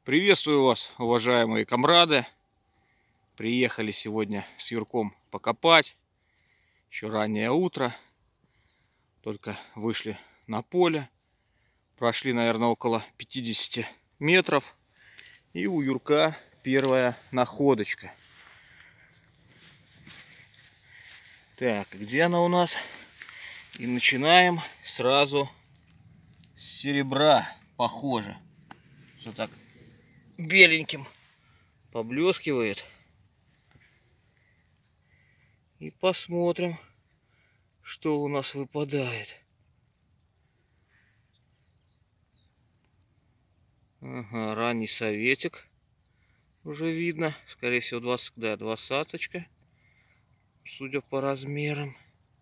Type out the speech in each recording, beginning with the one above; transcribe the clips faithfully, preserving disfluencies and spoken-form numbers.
Приветствую вас, уважаемые комрады. Приехали сегодня с Юрком покопать. Еще раннее утро. Только вышли на поле. Прошли, наверное, около пятидесяти метров. И у Юрка первая находочка. Так, где она у нас? И начинаем сразу с серебра. Похоже, что так беленьким поблескивает. И посмотрим, что у нас выпадает. Ага, ранний советик. Уже видно. Скорее всего, двадцать, да, двадцаточка. Судя по размерам.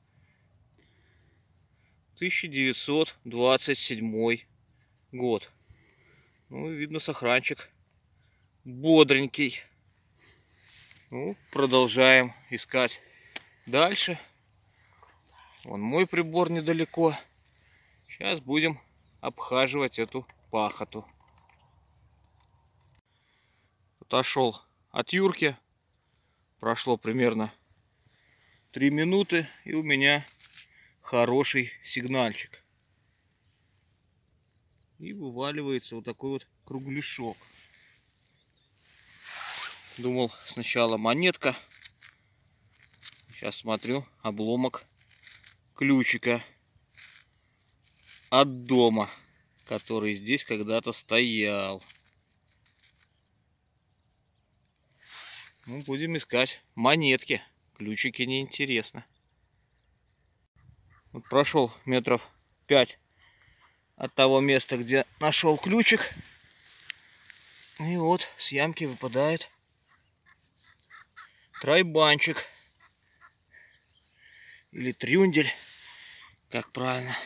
тысяча девятьсот двадцать седьмой год. Ну, видно, сохранчик бодренький. Ну, продолжаем искать дальше. Вон мой прибор недалеко. Сейчас будем обхаживать эту пахоту. Отошел от Юрки. Прошло примерно три минуты, и у меня хороший сигнальчик. И вываливается вот такой вот кругляшок. Думал сначала монетка. Сейчас смотрю, обломок ключика от дома, который здесь когда-то стоял. Ну, будем искать монетки. Ключики неинтересно. Вот прошел метров пять от того места, где нашел ключик. И вот с ямки выпадает тройбанчик. Или трюндель, как правильно.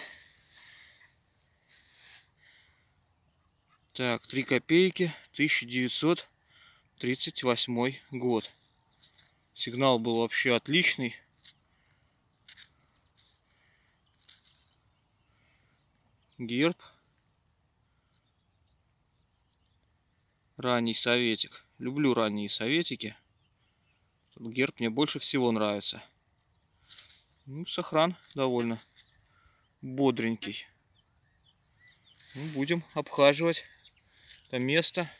Так, три копейки, тысяча девятьсот тридцать восьмой год. Сигнал был вообще отличный. Герб. Ранний советик. Люблю ранние советики. Этот герб мне больше всего нравится. Ну, сохран довольно бодренький. Ну, будем обхаживать это место.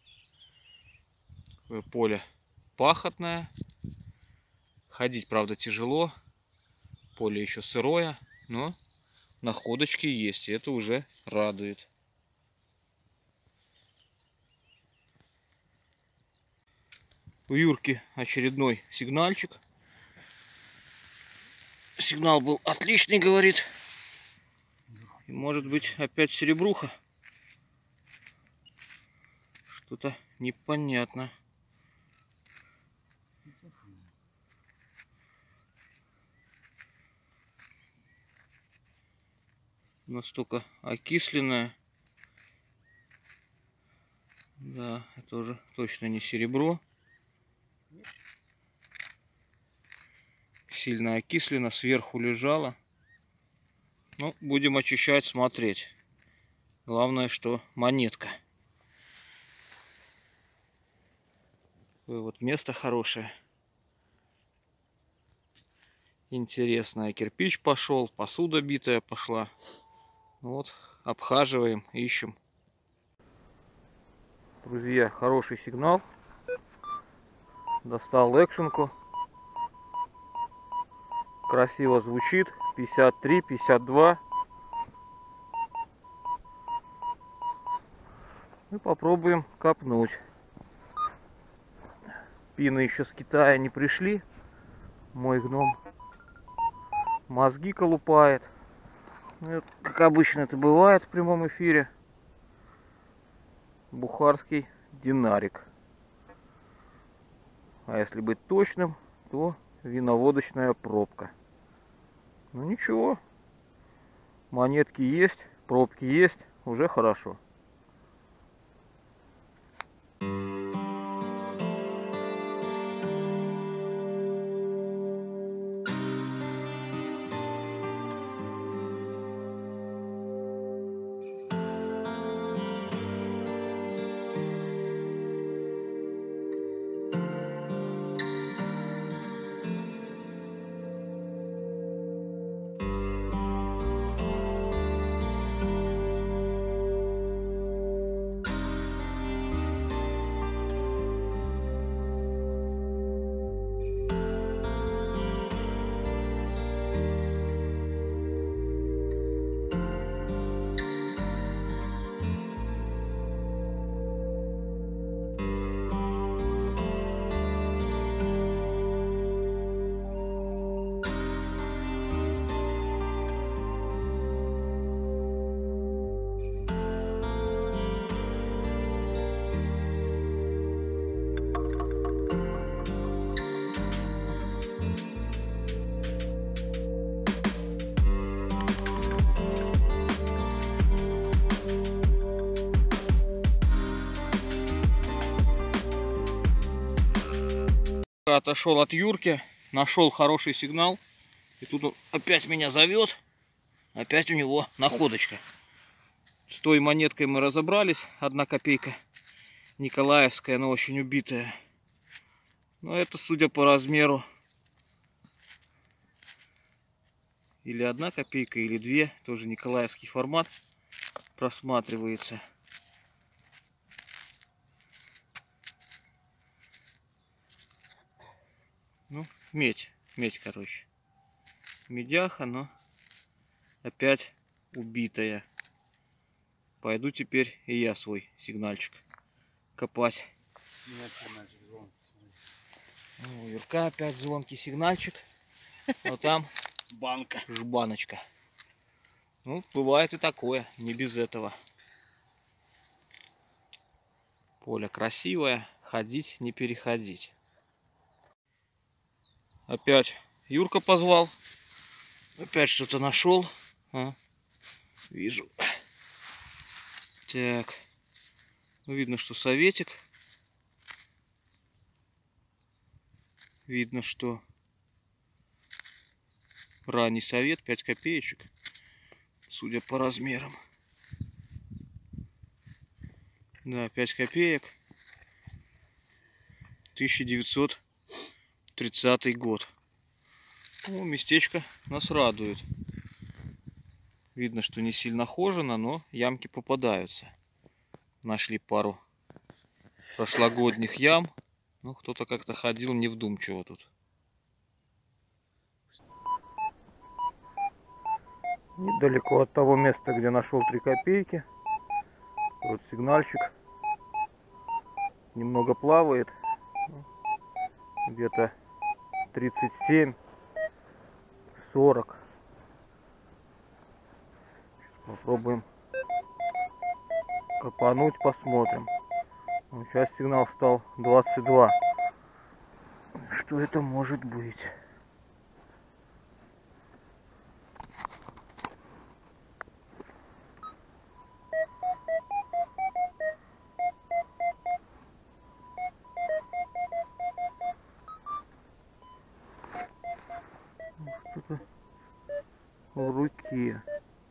Такое поле пахотное. Ходить, правда, тяжело. Поле еще сырое, но находочки есть, и это уже радует. У Юрки очередной сигнальчик. Сигнал был отличный, говорит. И может быть опять серебруха. Что-то непонятно. Настолько окисленная. Да, это уже точно не серебро. Сильно окислено, сверху лежала. Ну, будем очищать, смотреть. Главное, что монетка. Такое вот место хорошее. Интересное. Кирпич пошел, посуда битая пошла. Вот, обхаживаем, ищем. Друзья, хороший сигнал. Достал экшенку. Красиво звучит. пятьдесят три, пятьдесят два. И попробуем копнуть. Пины еще с Китая не пришли. Мой гном мозги колупает. Ну, как обычно это бывает в прямом эфире. Бухарский динарик. А если быть точным, то виноводочная пробка. Ну ничего. Монетки есть, пробки есть. Уже хорошо. пока отошел от Юрки, нашел хороший сигнал. И тут он опять меня зовет. Опять у него находочка. С той монеткой мы разобрались. Одна копейка. Николаевская, но очень убитая. Но это, судя по размеру, или одна копейка, или две. Тоже николаевский формат просматривается. Ну, медь. Медь, короче. Медяха, но опять убитая. Пойду теперь и я свой сигнальчик копать. У Юрка опять звонкий сигнальчик. Но там банка. Жбаночка. Ну, бывает и такое, не без этого. Поле красивое, ходить не переходить. Опять Юрка позвал. Опять что-то нашел. А, вижу. Так. Ну, видно, что советик. Видно, что ранний совет, пять копеечек. Судя по размерам. Да, пять копеек. тысяча девятьсот тридцатый год. Ну, местечко нас радует. Видно, что не сильно хожено, но ямки попадаются. Нашли пару прошлогодних ям. Ну, кто-то как-то ходил невдумчиво тут. Недалеко от того места, где нашел три копейки. Вот сигнальчик. Немного плавает. Где-то тридцать семь сорок. Попробуем копануть, посмотрим. Сейчас сигнал стал двадцать два. Что это может быть? Что-то в руке.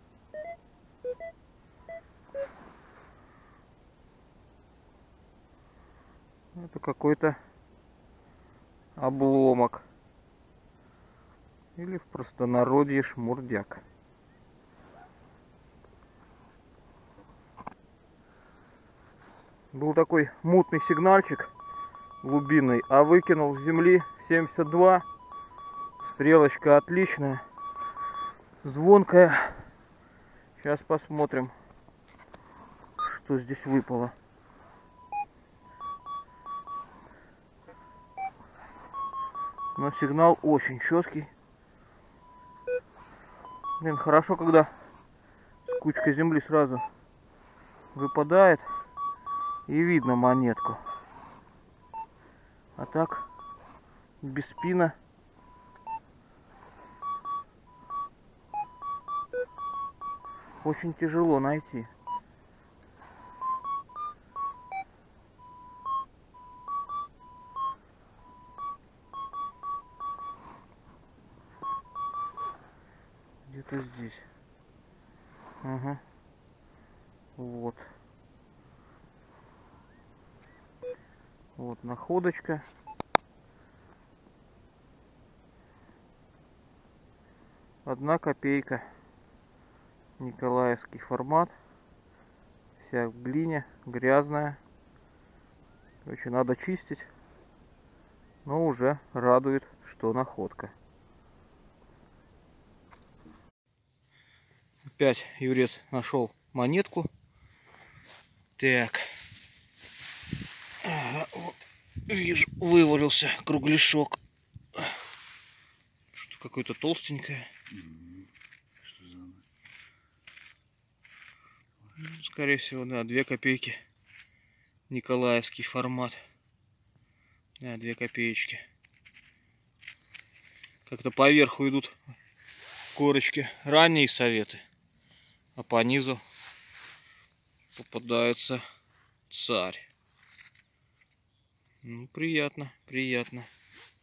Это какой-то обломок. Или в простонародье шмурдяк. Был такой мутный сигнальчик глубинный, а выкинул с земли семьдесят два. Стрелочка отличная, звонкая. Сейчас посмотрим, что здесь выпало. Но сигнал очень четкий. Блин, хорошо, когда кучка земли сразу выпадает и видно монетку. А так, без спина. Очень тяжело найти. Где-то здесь. Ага. Вот. Вот находочка. Одна копейка. Николаевский формат. Вся в глине, грязная. Короче, надо чистить. Но уже радует, что находка. Опять Юрец нашел монетку. Так. Ага, вот, вижу, вывалился кругляшок. Что-то какое-то толстенькое. Что за... Скорее всего, да, две копейки. Николаевский формат. Да, две копеечки. Как-то поверху идут корочки. Ранние советы. А по низу попадается царь. Ну, приятно, приятно.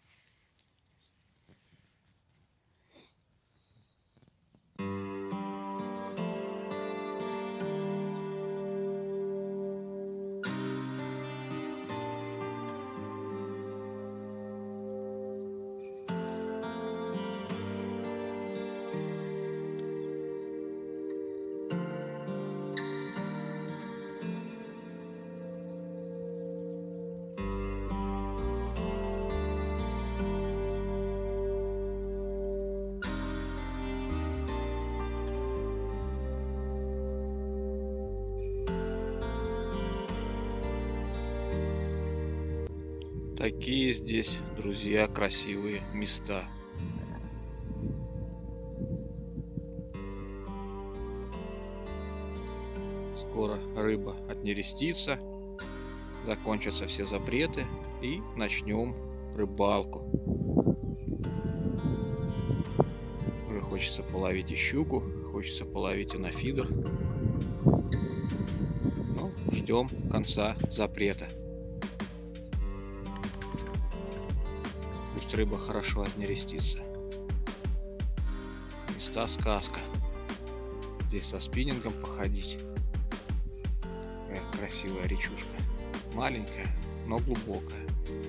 Такие здесь, друзья, красивые места. Скоро рыба отнерестится, закончатся все запреты и начнем рыбалку. Уже хочется половить и щуку, хочется половить и на фидер. Ну, ждем конца запрета. Пусть рыба хорошо отнерестится. Места сказка. Здесь со спиннингом походить. Какая красивая речушка. Маленькая, но глубокая.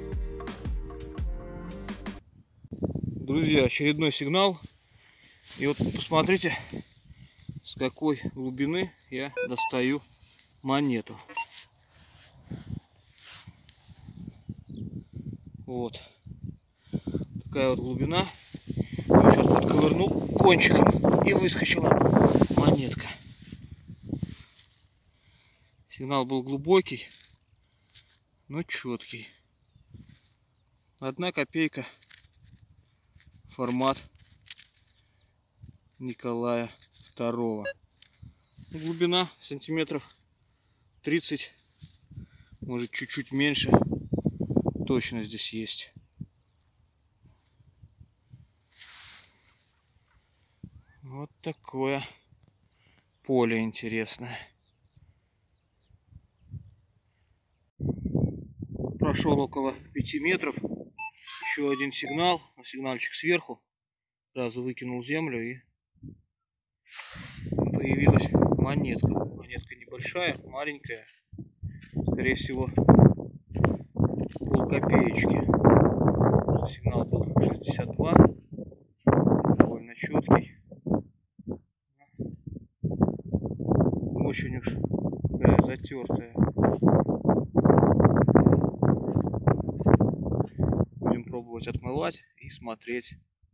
Друзья, очередной сигнал. И вот посмотрите, с какой глубины я достаю монету. Вот. Такая вот глубина. Я сейчас подковырнул кончиком и выскочила монетка. Сигнал был глубокий, но четкий. Одна копейка. Формат Николая второго. Глубина сантиметров тридцать, может чуть-чуть меньше. Точно здесь есть. Вот такое поле интересное. Прошел около пяти метров. Еще один сигнал. Сигнальчик сверху. Сразу выкинул землю и появилась монетка. Монетка небольшая, маленькая. Скорее всего, полкопеечки. Сигнал был шестьдесят два. Довольно четкий. Очень уж да, затертая. Будем пробовать отмывать и смотреть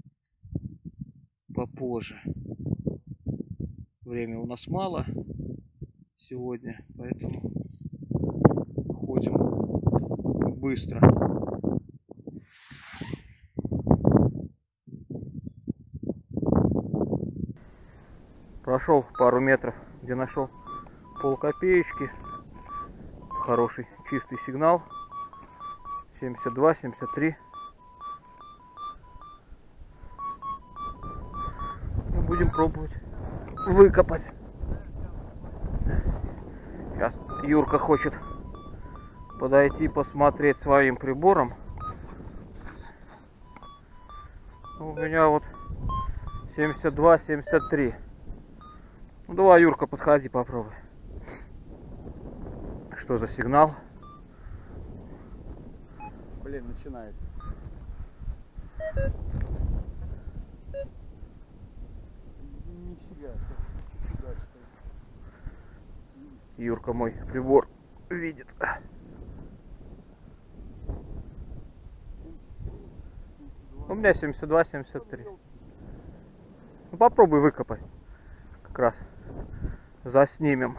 попозже. Время у нас мало сегодня, поэтому ходим быстро. Прошел пару метров, где нашел полкопеечки. Хороший чистый сигнал. семьдесят два семьдесят три. Будем пробовать выкопать. Сейчас Юрка хочет подойти посмотреть своим прибором. У меня вот семьдесят два семьдесят три. Ну давай, Юрка, подходи, попробуй. Что за сигнал? Блин, начинается. Нифига, нифига, что ли. Юрка мой прибор видит. У меня семьдесят два семьдесят три. Ну попробуй выкопай. Как раз заснимем.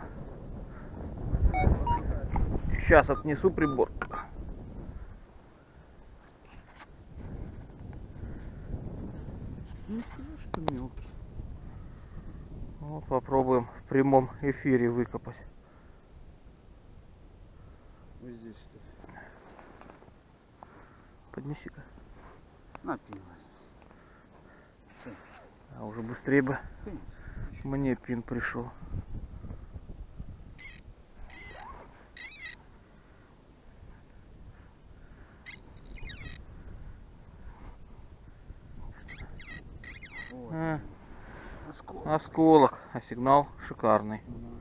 Сейчас отнесу прибор. Что мелкий. Вот попробуем в прямом эфире выкопать. Вот здесь что-то. Поднеси-ка. На, пиво. А уже быстрее бы мне пин пришел. А, Осколок. осколок, а сигнал шикарный.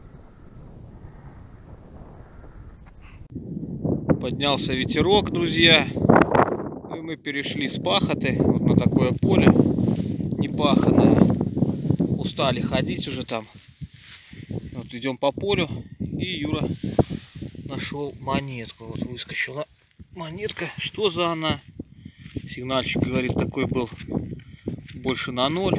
Поднялся ветерок, друзья. И мы перешли с пахоты вот на такое поле непаханное. Устали ходить уже там. Вот идем по полю. И Юра нашел монетку. Вот выскочила монетка. Что за она? Сигнальчик, говорит, такой был больше на ноль.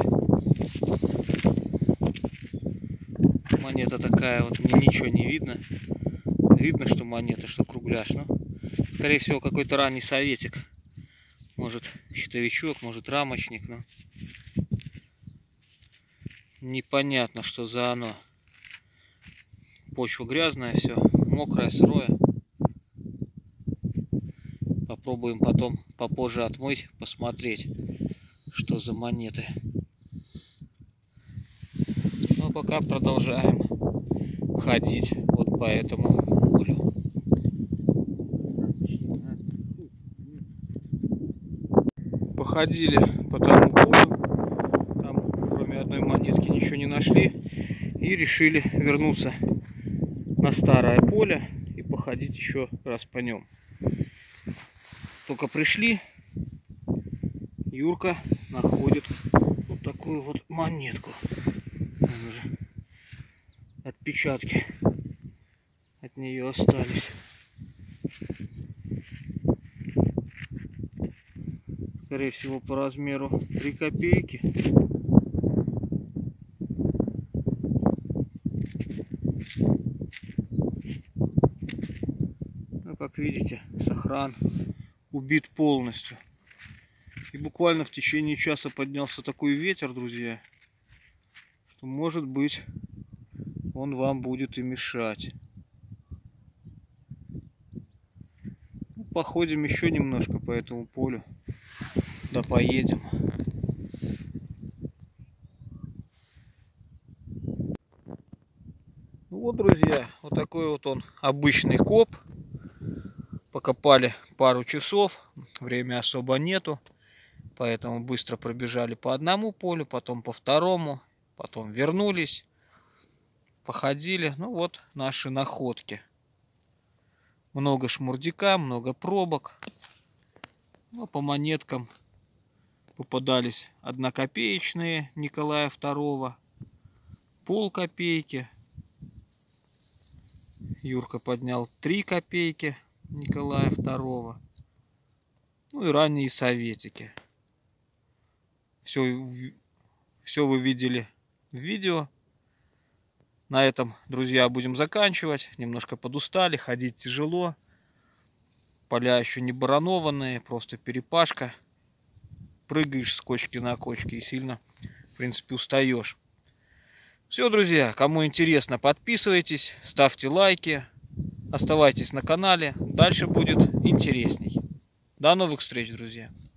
Монета такая вот, мне ничего не видно. Видно, что монета, что кругляш. Ну, Скорее всего, какой-то ранний советик. Может, щитовичок, может, рамочник. Но непонятно, что за оно. Почва грязная, все мокрое, сырое. Попробуем потом попозже отмыть, посмотреть, что за монеты. Но пока продолжаем ходить вот по этому полю. Походили по тому полю, там кроме одной монетки ничего не нашли, и решили вернуться на старое поле и походить еще раз по нем. Только пришли, Юрка находит вот такую вот монетку. Уже отпечатки от нее остались. Скорее всего, по размеру три копейки. Ну, как видите, сохран убит полностью. И буквально в течение часа поднялся такой ветер, друзья, что, может быть, он вам будет и мешать. Походим еще немножко по этому полю, да поедем. Ну вот, друзья, вот такой вот он обычный коп. Покопали пару часов, время особо нету, поэтому быстро пробежали по одному полю, потом по второму, потом вернулись, походили. Ну вот наши находки. Много шмурдяка, много пробок. Ну, по монеткам попадались однокопеечные Николая второго, полкопейки. Юрка поднял три копейки Николая второго. Ну и ранние советики. Все, все вы видели в видео. На этом, друзья, будем заканчивать. Немножко подустали, ходить тяжело. Поля еще не баранованные, просто перепашка. Прыгаешь с кочки на кочки и сильно, в принципе, устаешь. Все, друзья, кому интересно, подписывайтесь, ставьте лайки, оставайтесь на канале. Дальше будет интересней. До новых встреч, друзья.